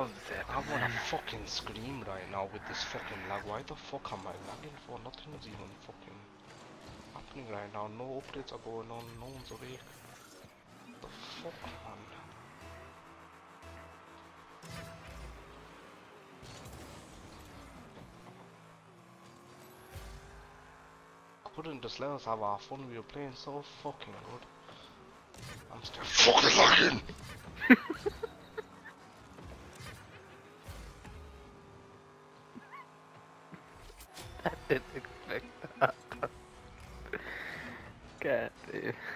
I wanna fucking scream right now with this fucking lag. Why the fuck am I lagging for? Nothing is even fucking happening right now. No updates are going on. No one's awake. The fuck, man? Couldn't just let us have our fun? We were playing so fucking good. I'm still fucking lagging. I didn't expect that. God damn.